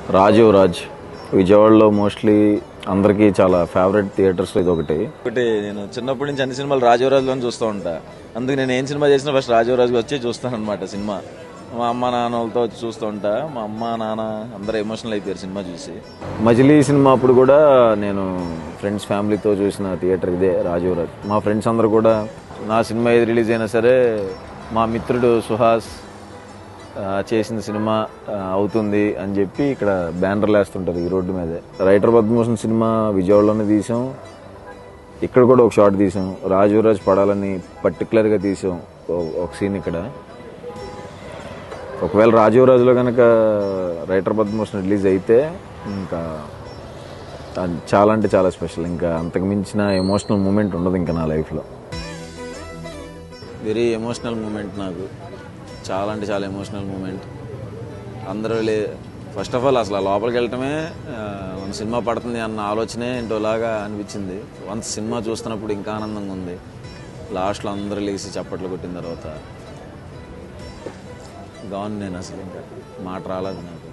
రాజీవ్ రాజ్ విజయవాడలో మోస్ట్లీ అందరికీ చాలా ఫేవరెట్ థియేటర్స్లో ఇది ఒకటి. నేను చిన్నప్పటి నుంచి అన్ని సినిమాలు రాజీవ్రాజ్లోనే చూస్తూ ఉంటా. అందుకు నేను ఏం సినిమా చేసినా ఫస్ట్ రాజీవ్రాజ్కి వచ్చి చూస్తాను అనమాట. సినిమా మా అమ్మ నాన్నలతో వచ్చి చూస్తూ ఉంటా. మా అమ్మ నాన్న అందరూ ఎమోషనల్ అయిపోయారు సినిమా చూసి. మజిలీ సినిమా అప్పుడు కూడా నేను ఫ్రెండ్స్ ఫ్యామిలీతో చూసిన థియేటర్ ఇదే రాజీవ్ రాజ్. మా ఫ్రెండ్స్ అందరూ కూడా నా సినిమా ఏది రిలీజ్ అయినా సరే మా మిత్రుడు సుహాస్ చేసిన సినిమా అవుతుంది అని చెప్పి ఇక్కడ బ్యానర్లు వేస్తుంటారు ఈ రోడ్డు మీదే. రైటర్ పద్మభూషణ్ సినిమా విజయవాడలోనే తీసాం. ఇక్కడ కూడా ఒక షాట్ తీసాం. రాజీవ్ రాజ్ పడాలని పర్టికులర్గా తీసాం ఒక సీన్ ఇక్కడ. ఒకవేళ రాజీవ్ రాజ్లో కనుక రైటర్ పద్మభూషణ్ రిలీజ్ అయితే ఇంకా చాలా అంటే చాలా స్పెషల్. ఇంకా అంతకు మించిన ఎమోషనల్ మూమెంట్ ఉండదు ఇంకా నా లైఫ్లో. వెరీ ఎమోషనల్ మూమెంట్ నాకు. చాలా అంటే చాలా ఎమోషనల్ మూమెంట్. అందరూ ఫస్ట్ ఆఫ్ ఆల్ అసలు లోపలికి వెళ్ళటమే మన సినిమా పడుతుంది అన్న ఆలోచనే ఏంటోలాగా అనిపించింది. వన్స్ సినిమా చూస్తున్నప్పుడు ఇంకా ఆనందంగా ఉంది. లాస్ట్లో అందరూ లేచి చప్పట్లు కొట్టిన తర్వాత గాను నేను అసలు ఇంకా మాట రాలేదు నాకు.